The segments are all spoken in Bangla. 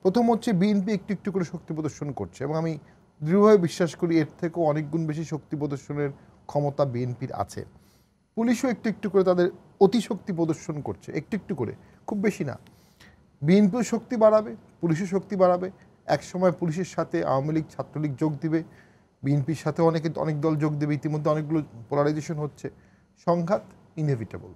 প্রথম হচ্ছে বিএনপি একটু একটু করে শক্তি প্রদর্শন করছে এবং আমি দৃঢ়ভাবে বিশ্বাস করি এর থেকেও অনেক গুণ বেশি শক্তি প্রদর্শনের ক্ষমতা বিএনপির আছে। পুলিশও একটু একটু করে তাদের অতিশক্তি প্রদর্শন করছে, একটু একটু করে, খুব বেশি না। বিএনপিও শক্তি বাড়াবে, পুলিশও শক্তি বাড়াবে। একসময় পুলিশের সাথে আওয়ামী লীগ, ছাত্রলীগ যোগ দিবে, বিএনপির সাথে অনেক দল যোগ দেবে। ইতিমধ্যে অনেকগুলো পোলারাইজেশন হচ্ছে। সংঘাত ইনএভিটেবল।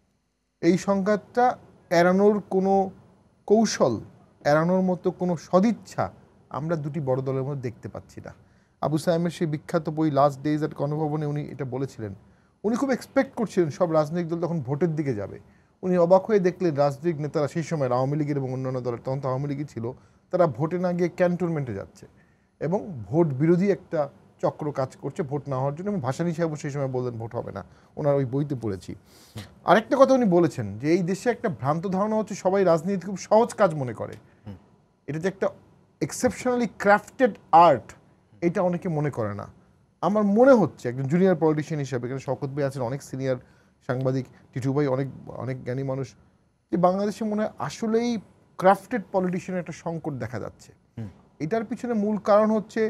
এই সংঘাতটা এড়ানোর কোনো কৌশল, এড়ানোর মতো কোনো সদিচ্ছা আমরা দুটি বড় দলের মধ্যে দেখতে পাচ্ছি না। আবু সায়েমের সেই বিখ্যাত বই লাস্ট ডেজ এট গণভবনে উনি এটা বলেছিলেন। উনি খুব এক্সপেক্ট করছিলেন সব রাজনৈতিক দল তখন ভোটের দিকে যাবে। উনি অবাক হয়ে দেখলেন রাজনৈতিক নেতারা সেই সময় আওয়ামী লীগের এবং অন্যান্য দলের, তখন তো আওয়ামী লীগই ছিল, তারা ভোটে না গিয়ে ক্যান্টনমেন্টে যাচ্ছে এবং ভোট বিরোধী একটা চক্র কাজ করছে ভোট না হওয়ার জন্য। এবং ভাসানী সাহেব সেই সময় বললেন ভোট হবে না, ওনার ওই বইতে পড়েছি। আরেকটা কথা উনি বলেছেন যে এই দেশে একটা ভ্রান্ত ধারণা হচ্ছে সবাই রাজনীতি খুব সহজ কাজ মনে করে, এটা যে একটা এক্সেপশনালি ক্রাফটেড আর্ট, এটা অনেকে মনে করে না। আমার মনে হচ্ছে একজন জুনিয়র পলিটিশিয়ান হিসেবে, এখানে শওকত ভাই আছেন, অনেক সিনিয়র সাংবাদিক, টিটু ভাই অনেক জ্ঞানী মানুষ, যে বাংলাদেশে মনে হয় আসলেই ক্রাফটেড পলিটিশিয়ানের একটা সংকট দেখা যাচ্ছে। এটার পিছনে মূল কারণ হচ্ছে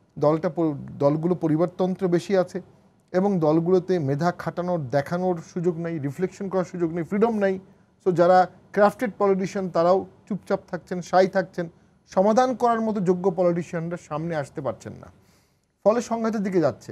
দলগুলো পরিবারতন্ত্র বেশি আছে এবং দলগুলোতে মেধা খাটানোর, দেখানোর সুযোগ নেই, রিফ্লেকশন করার সুযোগ নেই, ফ্রিডম নেই। সো যারা ক্রাফটেড পলিটিশিয়ান তারাও চুপচাপ থাকছেন, শাই থাকছেন, সমাধান করার মতো যোগ্য পলিটিশিয়ানরা সামনে আসতে পারছেন না। ফলে সংঘাতের দিকে যাচ্ছে।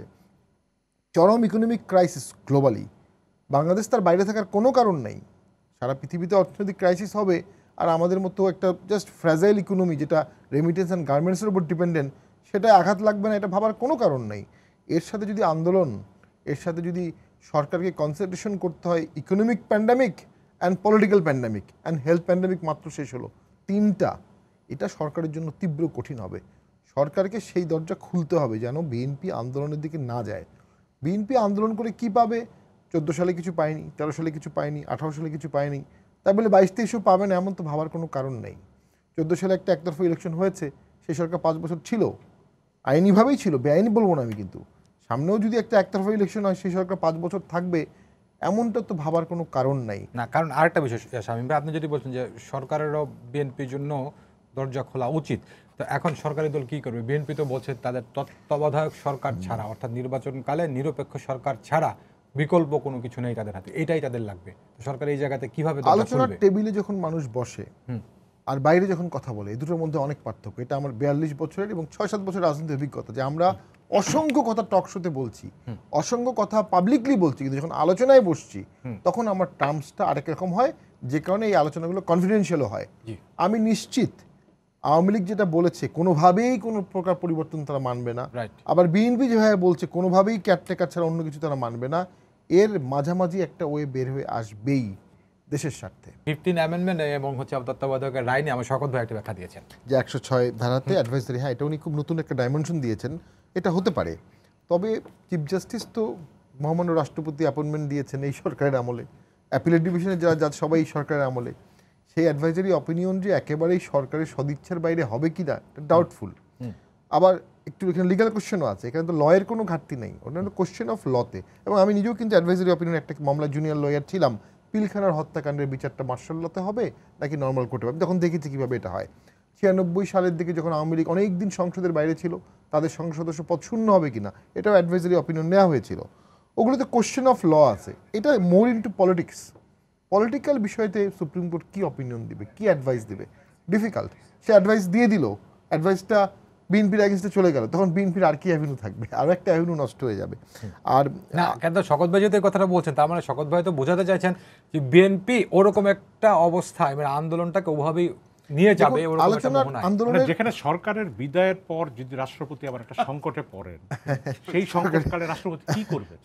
চরম ইকোনমিক ক্রাইসিস গ্লোবালি, বাংলাদেশ তার বাইরে থাকার কোনো কারণ নেই। সারা পৃথিবীতে অর্থনৈতিক ক্রাইসিস হবে আর আমাদের মতো একটা জাস্ট ফ্র্যাজাইল ইকোনমি যেটা রেমিটেন্স অ্যান্ড গার্মেন্টসের উপর ডিপেন্ডেন্ট, সেটাই আঘাত লাগবে না, এটা ভাবার কোনো কারণ নেই। এর সাথে যদি আন্দোলন, এর সাথে যদি সরকারকে কনসেন্ট্রেশন করতে হয়, economic pandemic and political pandemic and health pandemic মাত্র শেষ হলো, তিনটা, এটা সরকারের জন্য তীব্র কঠিন হবে। সরকারকে সেই দরজা খুলতে হবে যেন বিএনপি আন্দোলনের দিকে না যায়। বিএনপি আন্দোলন করে কি পাবে? 14 সালে কিছু পায়নি, 13 সালে কিছু পায়নি, 18 সালে কিছু পায়নি, তাই বলে 22-23 পাবে না এমন তো ভাবার কোনো কারণ নেই। 14 সালে একটা একতরফা ইলেকশন হয়েছে, সেই সরকার 5 বছর ছিল, আইনিভাবেই ছিল, বেআইনি বলবো না আমি, কিন্তু সামনেও যদি একটা একতরফা ইলেকশন হয় সেই সরকার 5 বছর থাকবে এমনটা তো ভাবার কোনো কারণ নাই। না, কারণ আরেকটা বিষয় শামীম ভাই, আপনি যদি বলছেন যে সরকারেরও বিএনপির জন্য দরজা খোলা উচিত, তো এখন সরকারি দল কি করবে? বিএনপি তো বলছে তাদের তত্ত্বাবধায়ক সরকার ছাড়া, অর্থাৎ নির্বাচনকালে নিরপেক্ষ সরকার ছাড়া বিকল্প কোনো কিছু নেই তাদের হাতে, এটাই তাদের লাগবে। সরকার এই জায়গাতে কিভাবে আলোচনার টেবিলে যখন মানুষ বসে আর বাইরে যখন কথা বলে, এই দুটোর মধ্যে অনেক পার্থক্য। এটা আমার 42 বছরের এবং 6-7 বছরের রাজনৈতিক অভিজ্ঞতা, যে আমরা অসংখ্য কথা টক শোতে বলছি, অসংখ্য কথা পাবলিকলি বলছি, কিন্তু যখন আলোচনায় বসছি তখন আমার টার্মসটা আরেক রকম হয়, যে কারণে এই আলোচনাগুলো কনফিডেন্সিয়ালও হয়। আমি নিশ্চিত আওয়ামী লীগ যেটা বলেছে কোনোভাবেই কোনো প্রকার পরিবর্তন তারা মানবে না, আবার বিএনপি যেভাবে বলছে কোনোভাবেই কেয়ারটেকার ছাড়া অন্য কিছু তারা মানবে না, এর মাঝামাঝি একটা ওয়ে বের হয়ে আসবেই দেশের স্বার্থে। 15 অ্যামেন্ডমেন্ট এবং হচ্ছে তত্ত্বাবধায়কের রায় নিয়ে আমার শওকত ভাই একটা ব্যাখ্যা দিয়েছেন যে 106 ধারাতে অ্যাডভাইজারি, হ্যাঁ এটা উনি খুব নতুন একটা ডাইমেনশন দিয়েছেন। এটা হতে পারে, তবে চিফ জাস্টিস তো মহামান্য রাষ্ট্রপতি অ্যাপয়েন্টমেন্ট দিয়েছেন এই সরকারের আমলে, অ্যাপিলেট ডিভিশনে যারা যা সবাই সরকারের আমলে, সেই অ্যাডভাইজারি অপিনিয়ন যে একেবারেই সরকারের সদিচ্ছার বাইরে হবে কি না ডাউটফুল। আবার একটু এখানে লিগাল কোশ্চেনও আছে, এখানে তো লয়ের কোনো ঘাটতি নেই, অন্যান্য কোশ্চেন অফ লতে। এবং আমি নিজেও কিন্তু অ্যাডভাইজারি অপিনিয়ন একটা মামলা জুনিয়র লয়ার ছিলাম, পিলখানার হত্যাকাণ্ডের বিচারটা মার্শাল লতে হবে নাকি নর্মাল কোর্টে হবে, তখন দেখেছি কীভাবে এটা হয়। 96 সালের দিকে যখন আওয়ামী লীগ অনেক দিন সংসদের বাইরে ছিল, তাদের সংসদ সদস্য পদ শূন্য হবে কিনা, এটাও অ্যাডভাইজারি অপিনিয়ন নেওয়া হয়েছিল। ওগুলোতে কোশ্চেন অফ ল আছে, এটা মোর ইন্টু পলিটিক্স। পলিটিক্যাল বিষয়তে সুপ্রিম কোর্ট কী অপিনিয়ন দিবে, কী অ্যাডভাইস দিবে, ডিফিকাল্ট। সে অ্যাডভাইস দিয়ে দিল, অ্যাডভাইসটা বিএনপির এগেন্সটে চলে গেল, তখন বিএনপির আর কি অ্যাভিনিউ থাকবে? আরও একটা অ্যাভিনিউ নষ্ট হয়ে যাবে। আর না, কেন শওকত ভাই যেহেতু এই কথাটা বলছেন, তার মানে শওকত ভাই তো বোঝাতে চাইছেন যে বিএনপি ওরকম একটা অবস্থায়, মানে আন্দোলনটাকে ওভাবেই নিয়ে যাবে, আলোচনার আন্দোলনের যেখানে সরকারের বিদায়ের পর যদি রাষ্ট্রপতি আবার একটা সংকটে পড়েন, সেই সংকটকালে রাষ্ট্রপতি কি করবে?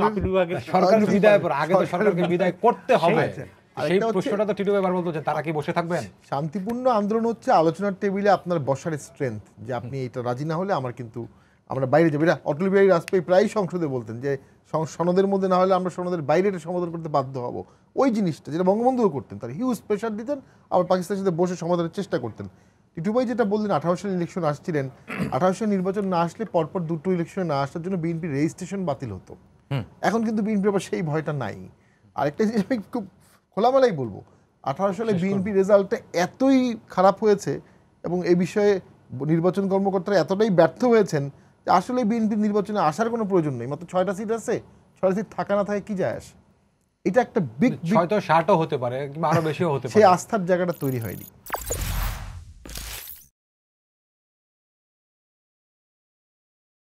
সরকারের বিদায়ের পর আগে তো সরকারকে বিদায় করতে হবে, সেই প্রশ্নটা তো টিটু ভাই বারবার বলছেন, তারা কি বসে থাকবেন? শান্তিপূর্ণ আন্দোলন হচ্ছে আলোচনার টেবিলে আপনার বসার স্ট্রেংথ, যে আপনি এটা রাজি না হলে আমরা বাইরে যাবো। এটা অটল বিহারী বাজপেয়ী প্রায় সংসদে বলতেন যে সনদের মধ্যে না হলে আমরা সনদের বাইরে এটা সমাধান করতে বাধ্য হব। ওই জিনিসটা যেটা বঙ্গবন্ধুও করতেন, তার হিউজ প্রেশার দিতেন, আবার পাকিস্তানের সাথে বসে সমাধানের চেষ্টা করতেন। টিটু ভাই যেটা বললেন 18 সালে ইলেকশন আসছিলেন, 18 সালে নির্বাচন না আসলে পরপর দুটো ইলেকশনে না আসার জন্য বিএনপি রেজিস্ট্রেশন বাতিল হতো। এখন কিন্তু বিএনপি আবার সেই ভয়টা নাই। আরেকটা জিনিস আমি খুব খোলামেলাই বলবো, 18 সালে বিএনপি রেজাল্টটা এতই খারাপ হয়েছে এবং এই বিষয়ে নির্বাচন কর্মকর্তারা এতটাই ব্যর্থ হয়েছেন যে আসলে বিএনপির নির্বাচনে আসার কোনো প্রয়োজন নেই। মাত্র 6টা সিট আছে, 6টা সিট থাকা না থাকে কি যায় আসে? এটা একটা বিগ 6 তো 60ও হতে পারে কিংবা আরো বেশিও হতে পারে। সেই আস্থার জায়গাটা তৈরি হয়নি।